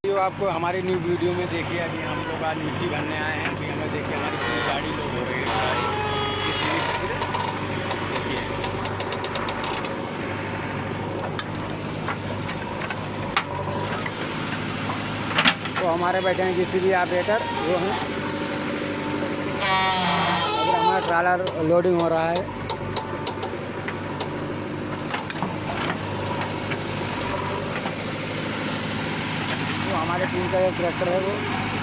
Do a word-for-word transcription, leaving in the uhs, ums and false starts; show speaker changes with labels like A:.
A: जो आपको हमारे न्यू वीडियो में देखिए, अभी हम लोग आज मिट्टी भरने आए हैं। अभी हमें देखिए हमारी पूरी गाड़ी लोड हो रही है। गाड़ी जेसीबी से देखिए, तो हमारे बैठे हैं जेसीबी ऑपरेटर, वो हैं। अगर हमारा ट्रालर लोडिंग हो रहा है। हमारे टीम का एक ट्रैक्टर है वो।